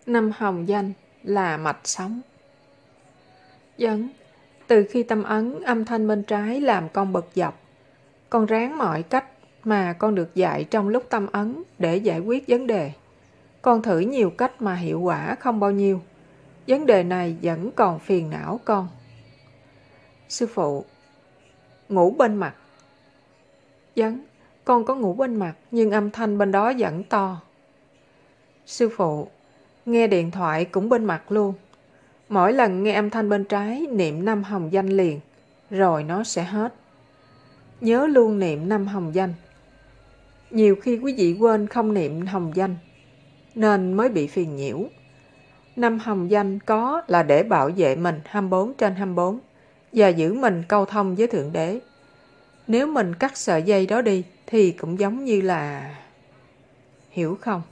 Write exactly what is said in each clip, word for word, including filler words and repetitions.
Năm hồng danh là mạch sống. Dẫn, từ khi tâm ấn âm thanh bên trái làm con bật dọc, con ráng mọi cách mà con được dạy trong lúc tâm ấn để giải quyết vấn đề. Con thử nhiều cách mà hiệu quả không bao nhiêu. Vấn đề này vẫn còn phiền não con. Sư phụ, ngủ bên mặt. Dẫn, con có ngủ bên mặt nhưng âm thanh bên đó vẫn to. Sư phụ, nghe điện thoại cũng bên mặt luôn. Mỗi lần nghe âm thanh bên trái niệm năm hồng danh liền, rồi nó sẽ hết. Nhớ luôn niệm năm hồng danh. Nhiều khi quý vị quên không niệm hồng danh, nên mới bị phiền nhiễu. Năm hồng danh có là để bảo vệ mình hai mươi bốn trên hai mươi bốn và giữ mình câu thông với Thượng Đế. Nếu mình cắt sợi dây đó đi thì cũng giống như là... Hiểu không?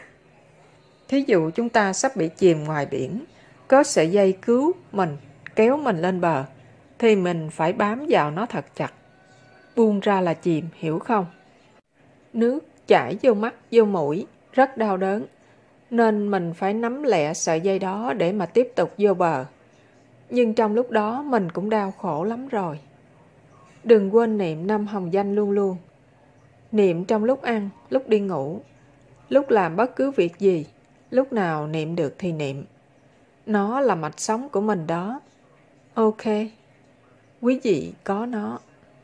Thí dụ chúng ta sắp bị chìm ngoài biển, có sợi dây cứu mình, kéo mình lên bờ, thì mình phải bám vào nó thật chặt. Buông ra là chìm, hiểu không? Nước chảy vô mắt, vô mũi, rất đau đớn, nên mình phải nắm lẹ sợi dây đó để mà tiếp tục vô bờ. Nhưng trong lúc đó mình cũng đau khổ lắm rồi. Đừng quên niệm năm hồng danh luôn luôn. Niệm trong lúc ăn, lúc đi ngủ, lúc làm bất cứ việc gì, lúc nào niệm được thì niệm. Nó là mạch sống của mình đó. Ok, quý vị có nó.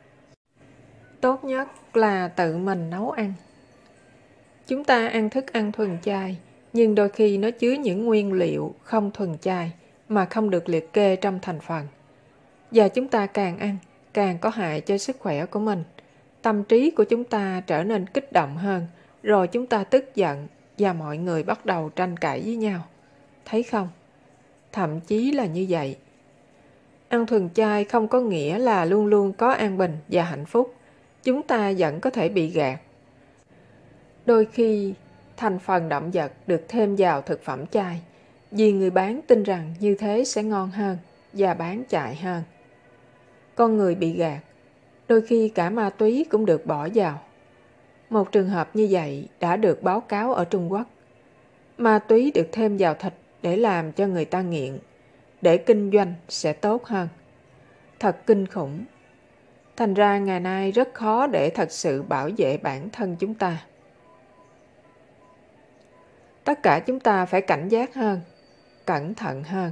Tốt nhất là tự mình nấu ăn. Chúng ta ăn thức ăn thuần chay, nhưng đôi khi nó chứa những nguyên liệu không thuần chay mà không được liệt kê trong thành phần. Và chúng ta càng ăn, càng có hại cho sức khỏe của mình. Tâm trí của chúng ta trở nên kích động hơn, rồi chúng ta tức giận và mọi người bắt đầu tranh cãi với nhau. Thấy không? Thậm chí là như vậy. Ăn thuần chay không có nghĩa là luôn luôn có an bình và hạnh phúc. Chúng ta vẫn có thể bị gạt. Đôi khi, thành phần động vật được thêm vào thực phẩm chay, vì người bán tin rằng như thế sẽ ngon hơn và bán chạy hơn. Con người bị gạt, đôi khi cả ma túy cũng được bỏ vào. Một trường hợp như vậy đã được báo cáo ở Trung Quốc. Ma túy được thêm vào thịt để làm cho người ta nghiện, để kinh doanh sẽ tốt hơn. Thật kinh khủng. Thành ra ngày nay rất khó để thật sự bảo vệ bản thân chúng ta. Tất cả chúng ta phải cảnh giác hơn, cẩn thận hơn.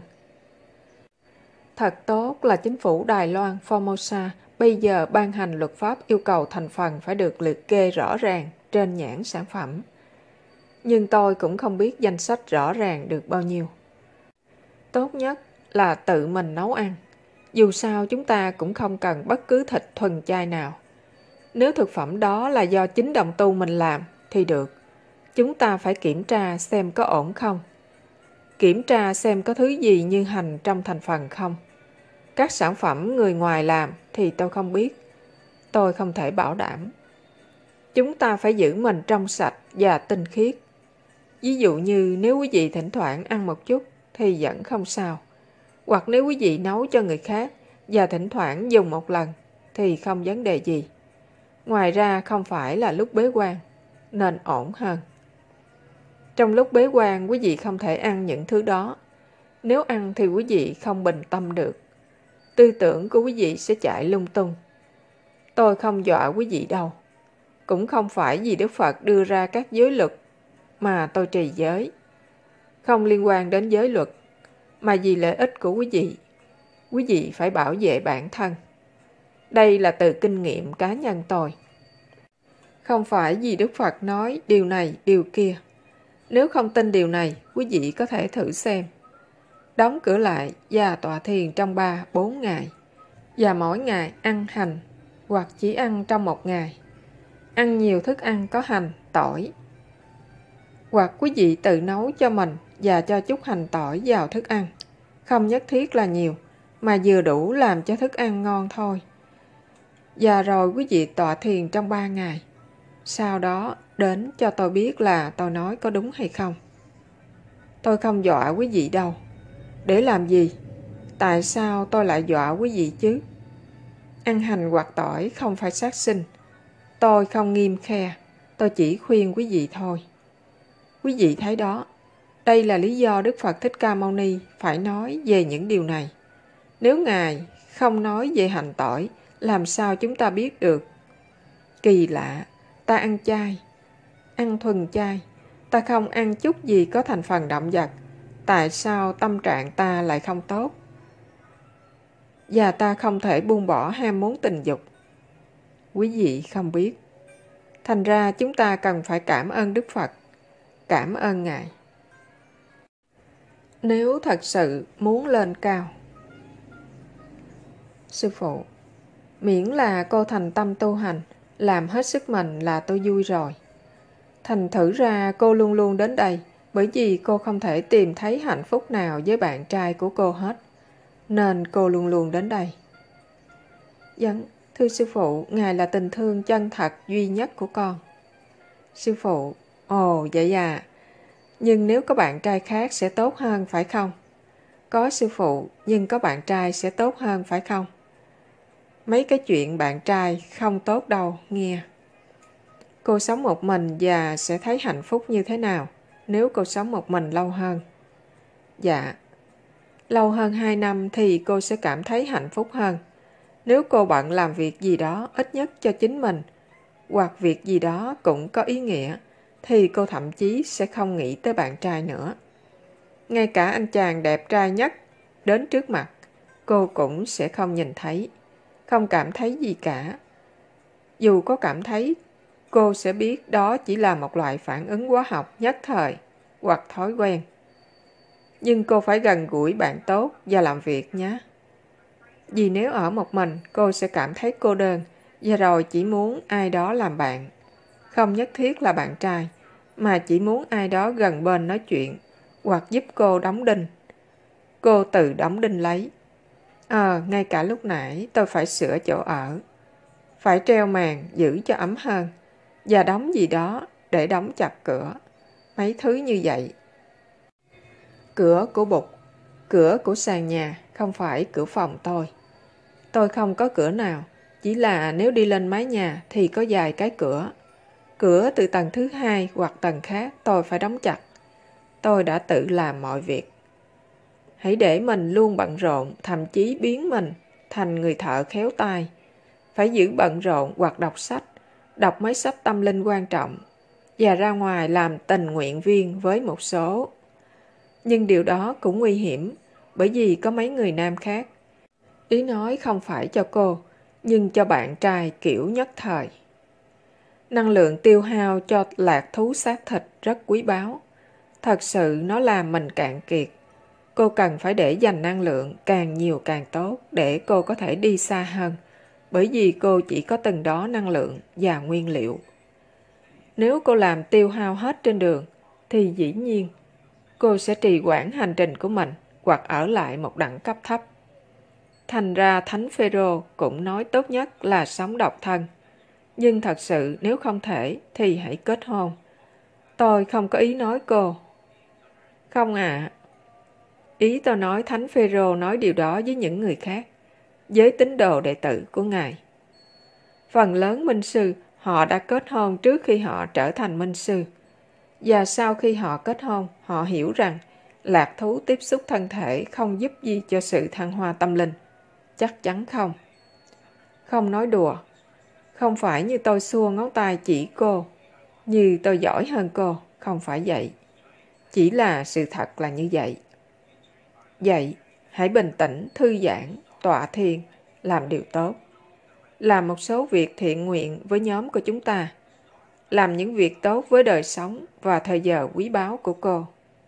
Thật tốt là chính phủ Đài Loan Formosa bây giờ ban hành luật pháp yêu cầu thành phần phải được liệt kê rõ ràng trên nhãn sản phẩm. Nhưng tôi cũng không biết danh sách rõ ràng được bao nhiêu. Tốt nhất là tự mình nấu ăn. Dù sao chúng ta cũng không cần bất cứ thịt thuần chay nào. Nếu thực phẩm đó là do chính đồng tu mình làm thì được. Chúng ta phải kiểm tra xem có ổn không. Kiểm tra xem có thứ gì như hành trong thành phần không. Các sản phẩm người ngoài làm thì tôi không biết. Tôi không thể bảo đảm. Chúng ta phải giữ mình trong sạch và tinh khiết. Ví dụ như nếu quý vị thỉnh thoảng ăn một chút thì vẫn không sao. Hoặc nếu quý vị nấu cho người khác và thỉnh thoảng dùng một lần thì không vấn đề gì. Ngoài ra không phải là lúc bế quan, nên ổn hơn. Trong lúc bế quan quý vị không thể ăn những thứ đó. Nếu ăn thì quý vị không bình tâm được. Tư tưởng của quý vị sẽ chạy lung tung. Tôi không dọa quý vị đâu. Cũng không phải vì Đức Phật đưa ra các giới luật mà tôi trì giới. Không liên quan đến giới luật, mà vì lợi ích của quý vị. Quý vị phải bảo vệ bản thân. Đây là từ kinh nghiệm cá nhân tôi. Không phải vì Đức Phật nói điều này, điều kia. Nếu không tin điều này, quý vị có thể thử xem. Đóng cửa lại và tọa thiền trong ba bốn ngày. Và mỗi ngày ăn hành, hoặc chỉ ăn trong một ngày. Ăn nhiều thức ăn có hành, tỏi. Hoặc quý vị tự nấu cho mình và cho chút hành tỏi vào thức ăn. Không nhất thiết là nhiều, mà vừa đủ làm cho thức ăn ngon thôi. Và rồi quý vị tọa thiền trong ba ngày. Sau đó đến cho tôi biết là tôi nói có đúng hay không. Tôi không dọa quý vị đâu. Để làm gì? Tại sao tôi lại dọa quý vị chứ? Ăn hành hoặc tỏi không phải sát sinh. Tôi không nghiêm khe. Tôi chỉ khuyên quý vị thôi. Quý vị thấy đó. Đây là lý do Đức Phật Thích Ca Mâu Ni phải nói về những điều này. Nếu Ngài không nói về hành tỏi, làm sao chúng ta biết được? Kỳ lạ, ta ăn chay, ăn thuần chay, ta không ăn chút gì có thành phần động vật. Tại sao tâm trạng ta lại không tốt? Và ta không thể buông bỏ ham muốn tình dục. Quý vị không biết. Thành ra chúng ta cần phải cảm ơn Đức Phật, cảm ơn Ngài. Nếu thật sự muốn lên cao. Sư phụ, miễn là cô thành tâm tu hành, làm hết sức mình là tôi vui rồi. Thành thử ra cô luôn luôn đến đây, bởi vì cô không thể tìm thấy hạnh phúc nào với bạn trai của cô hết. Nên cô luôn luôn đến đây. Dân, thưa sư phụ, Ngài là tình thương chân thật duy nhất của con. Sư phụ, ồ vậy à, nhưng nếu có bạn trai khác sẽ tốt hơn phải không? Có sư phụ, nhưng có bạn trai sẽ tốt hơn phải không? Mấy cái chuyện bạn trai không tốt đâu, nghe. Cô sống một mình và sẽ thấy hạnh phúc như thế nào nếu cô sống một mình lâu hơn? Dạ, lâu hơn hai năm thì cô sẽ cảm thấy hạnh phúc hơn. Nếu cô bận làm việc gì đó ít nhất cho chính mình, hoặc việc gì đó cũng có ý nghĩa, thì cô thậm chí sẽ không nghĩ tới bạn trai nữa. Ngay cả anh chàng đẹp trai nhất đến trước mặt, cô cũng sẽ không nhìn thấy, không cảm thấy gì cả. Dù có cảm thấy, cô sẽ biết đó chỉ là một loại phản ứng hóa học nhất thời hoặc thói quen. Nhưng cô phải gần gũi bạn tốt và làm việc nhé. Vì nếu ở một mình, cô sẽ cảm thấy cô đơn và rồi chỉ muốn ai đó làm bạn. Không nhất thiết là bạn trai, mà chỉ muốn ai đó gần bên nói chuyện hoặc giúp cô đóng đinh. Cô tự đóng đinh lấy. Ờ, ngay cả lúc nãy tôi phải sửa chỗ ở. Phải treo màn giữ cho ấm hơn và đóng gì đó để đóng chặt cửa. Mấy thứ như vậy. Cửa của bục, cửa của sàn nhà, không phải cửa phòng tôi. Tôi không có cửa nào, chỉ là nếu đi lên mái nhà thì có vài cái cửa. Cửa từ tầng thứ hai hoặc tầng khác tôi phải đóng chặt. Tôi đã tự làm mọi việc. Hãy để mình luôn bận rộn, thậm chí biến mình thành người thợ khéo tay. Phải giữ bận rộn hoặc đọc sách, đọc mấy sách tâm linh quan trọng và ra ngoài làm tình nguyện viên với một số. Nhưng điều đó cũng nguy hiểm, bởi vì có mấy người nam khác. Ý nói không phải cho cô, nhưng cho bạn trai kiểu nhất thời. Năng lượng tiêu hao cho lạc thú xác thịt rất quý báu. Thật sự nó làm mình cạn kiệt. Cô cần phải để dành năng lượng càng nhiều càng tốt để cô có thể đi xa hơn, bởi vì cô chỉ có từng đó năng lượng và nguyên liệu. Nếu cô làm tiêu hao hết trên đường, thì dĩ nhiên cô sẽ trì hoãn hành trình của mình hoặc ở lại một đẳng cấp thấp. Thành ra Thánh Phêrô cũng nói tốt nhất là sống độc thân. Nhưng thật sự nếu không thể thì hãy kết hôn. Tôi không có ý nói cô. Không ạ. À, ý tôi nói Thánh Phêrô nói điều đó với những người khác, với tín đồ đệ tử của Ngài. Phần lớn minh sư họ đã kết hôn trước khi họ trở thành minh sư. Và sau khi họ kết hôn, họ hiểu rằng lạc thú tiếp xúc thân thể không giúp gì cho sự thăng hoa tâm linh. Chắc chắn không. Không nói đùa. Không phải như tôi xua ngón tay chỉ cô, như tôi giỏi hơn cô, không phải vậy. Chỉ là sự thật là như vậy. Vậy, hãy bình tĩnh, thư giãn, tọa thiền, làm điều tốt. Làm một số việc thiện nguyện với nhóm của chúng ta. Làm những việc tốt với đời sống và thời giờ quý báu của cô.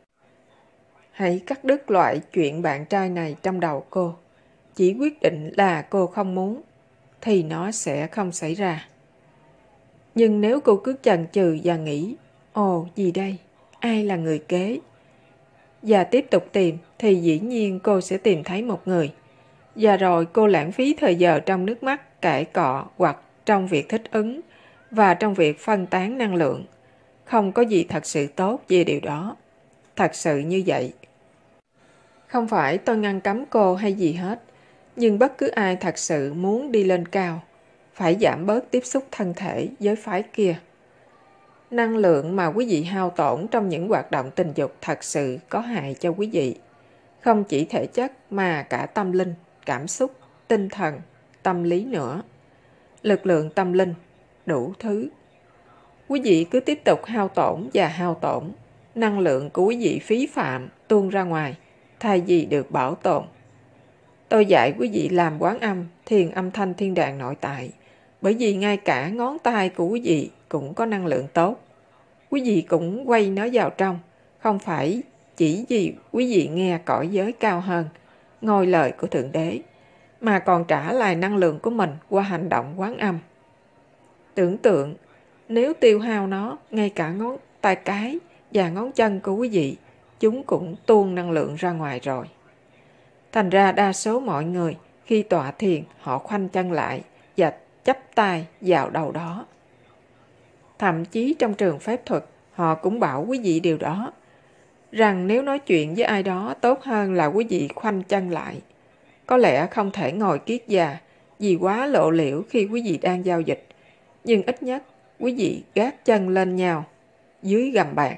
Hãy cắt đứt loại chuyện bạn trai này trong đầu cô. Chỉ quyết định là cô không muốn, thì nó sẽ không xảy ra. Nhưng nếu cô cứ chần chừ và nghĩ, ồ gì đây, ai là người kế? Và tiếp tục tìm, thì dĩ nhiên cô sẽ tìm thấy một người. Và rồi cô lãng phí thời giờ trong nước mắt, cãi cọ hoặc trong việc thích ứng và trong việc phân tán năng lượng. Không có gì thật sự tốt về điều đó. Thật sự như vậy. Không phải tôi ngăn cấm cô hay gì hết, nhưng bất cứ ai thật sự muốn đi lên cao, phải giảm bớt tiếp xúc thân thể với phái kia. Năng lượng mà quý vị hao tổn trong những hoạt động tình dục thật sự có hại cho quý vị. Không chỉ thể chất mà cả tâm linh, cảm xúc, tinh thần, tâm lý nữa. Lực lượng tâm linh, đủ thứ. Quý vị cứ tiếp tục hao tổn và hao tổn. Năng lượng của quý vị phí phạm tuôn ra ngoài, thay vì được bảo tồn. Tôi dạy quý vị làm quán âm, thiền âm thanh thiên đàng nội tại, bởi vì ngay cả ngón tay của quý vị cũng có năng lượng tốt. Quý vị cũng quay nó vào trong, không phải chỉ vì quý vị nghe cõi giới cao hơn, ngôi lời của Thượng Đế, mà còn trả lại năng lượng của mình qua hành động quán âm. Tưởng tượng, nếu tiêu hao nó, ngay cả ngón tay cái và ngón chân của quý vị, chúng cũng tuôn năng lượng ra ngoài rồi. Thành ra đa số mọi người khi tọa thiền họ khoanh chân lại và chắp tay vào đầu đó. Thậm chí trong trường phép thuật họ cũng bảo quý vị điều đó, rằng nếu nói chuyện với ai đó tốt hơn là quý vị khoanh chân lại. Có lẽ không thể ngồi kiết già vì quá lộ liễu khi quý vị đang giao dịch, nhưng ít nhất quý vị gác chân lên nhau dưới gầm bàn.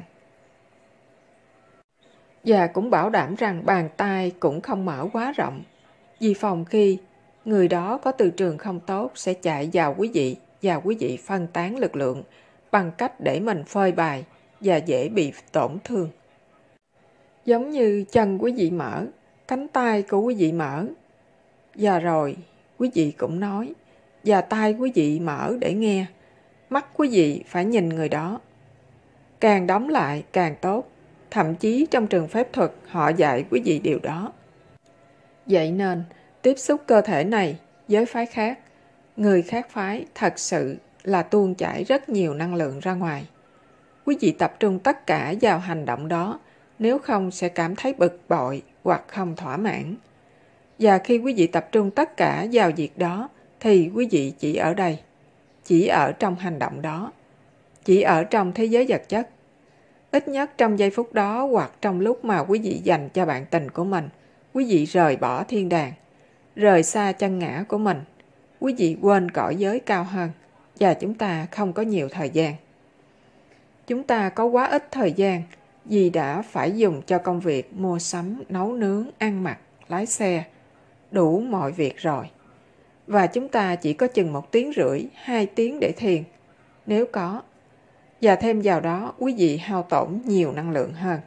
Và cũng bảo đảm rằng bàn tay cũng không mở quá rộng, vì phòng khi người đó có từ trường không tốt sẽ chạy vào quý vị và quý vị phân tán lực lượng bằng cách để mình phơi bày và dễ bị tổn thương. Giống như chân quý vị mở, cánh tay của quý vị mở. Và rồi quý vị cũng nói, và tai quý vị mở để nghe, mắt quý vị phải nhìn người đó. Càng đóng lại càng tốt. Thậm chí trong trường phép thuật họ dạy quý vị điều đó. Vậy nên, tiếp xúc cơ thể này với phái khác, người khác phái thật sự là tuôn chảy rất nhiều năng lượng ra ngoài. Quý vị tập trung tất cả vào hành động đó, nếu không sẽ cảm thấy bực bội hoặc không thỏa mãn. Và khi quý vị tập trung tất cả vào việc đó, thì quý vị chỉ ở đây, chỉ ở trong hành động đó, chỉ ở trong thế giới vật chất. Ít nhất trong giây phút đó hoặc trong lúc mà quý vị dành cho bạn tình của mình, quý vị rời bỏ thiên đàng, rời xa chân ngã của mình, quý vị quên cõi giới cao hơn, và chúng ta không có nhiều thời gian. Chúng ta có quá ít thời gian vì đã phải dùng cho công việc mua sắm, nấu nướng, ăn mặc, lái xe, đủ mọi việc rồi. Và chúng ta chỉ có chừng một tiếng rưỡi, hai tiếng để thiền, nếu có. Và thêm vào đó, quý vị hao tổn nhiều năng lượng hơn.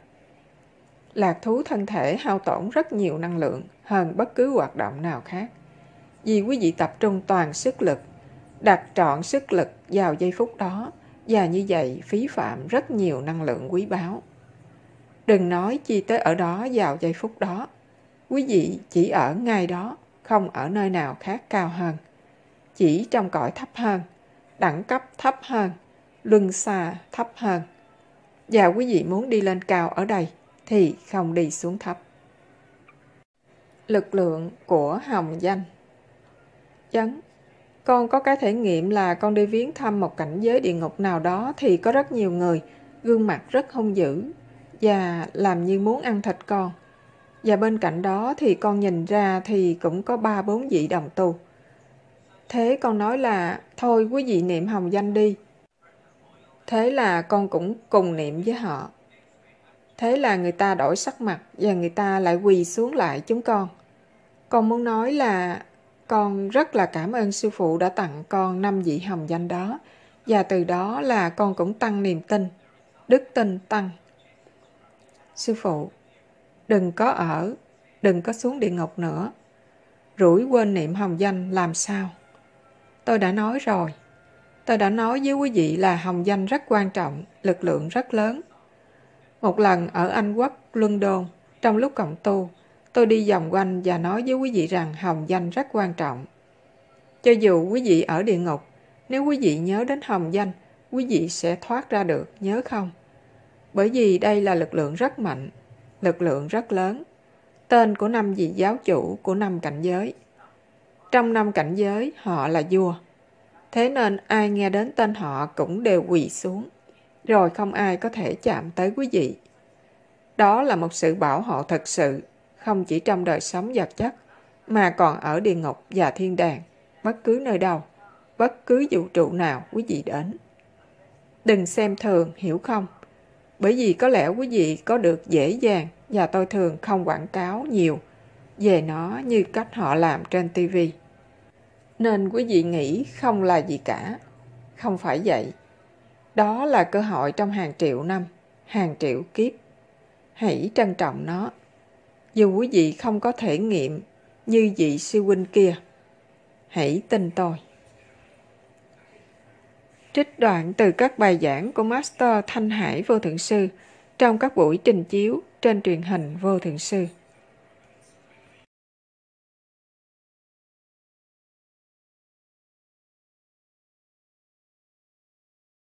Lạc thú thân thể hao tổn rất nhiều năng lượng hơn bất cứ hoạt động nào khác. Vì quý vị tập trung toàn sức lực, đặt trọn sức lực vào giây phút đó, và như vậy phí phạm rất nhiều năng lượng quý báu. Đừng nói chi tới ở đó vào giây phút đó. Quý vị chỉ ở ngay đó, không ở nơi nào khác cao hơn. Chỉ trong cõi thấp hơn, đẳng cấp thấp hơn, luân xa thấp hơn. Và quý vị muốn đi lên cao ở đây thì không đi xuống thấp. Lực lượng của hồng danh. Chấn, con có cái thể nghiệm là con đi viếng thăm một cảnh giới địa ngục nào đó thì có rất nhiều người, gương mặt rất hung dữ và làm như muốn ăn thịt con. Và bên cạnh đó thì con nhìn ra thì cũng có ba bốn vị đồng tu. Thế con nói là thôi quý vị niệm hồng danh đi. Thế là con cũng cùng niệm với họ. Thế là người ta đổi sắc mặt và người ta lại quỳ xuống lại chúng con. Con muốn nói là con rất là cảm ơn sư phụ đã tặng con năm vị hồng danh đó. Và từ đó là con cũng tăng niềm tin, đức tin tăng. Sư phụ, đừng có ở, đừng có xuống địa ngục nữa. Rủi quên niệm hồng danh làm sao? Tôi đã nói rồi. Tôi đã nói với quý vị là hồng danh rất quan trọng, lực lượng rất lớn. Một lần ở Anh Quốc, London, trong lúc cộng tu, tôi đi vòng quanh và nói với quý vị rằng hồng danh rất quan trọng. Cho dù quý vị ở địa ngục, nếu quý vị nhớ đến hồng danh, quý vị sẽ thoát ra được, nhớ không? Bởi vì đây là lực lượng rất mạnh, lực lượng rất lớn. Tên của năm vị giáo chủ của năm cảnh giới. Trong năm cảnh giới, họ là vua. Thế nên ai nghe đến tên họ cũng đều quỳ xuống, rồi không ai có thể chạm tới quý vị. Đó là một sự bảo hộ thật sự, không chỉ trong đời sống vật chất, mà còn ở địa ngục và thiên đàng, bất cứ nơi đâu, bất cứ vũ trụ nào quý vị đến. Đừng xem thường, hiểu không? Bởi vì có lẽ quý vị có được dễ dàng và tôi thường không quảng cáo nhiều về nó như cách họ làm trên ti vi. Nên quý vị nghĩ không là gì cả. Không phải vậy. Đó là cơ hội trong hàng triệu năm, hàng triệu kiếp. Hãy trân trọng nó. Dù quý vị không có thể nghiệm như vị sư huynh kia. Hãy tin tôi. Trích đoạn từ các bài giảng của Master Thanh Hải Vô Thượng Sư trong các buổi trình chiếu trên truyền hình Vô Thượng Sư.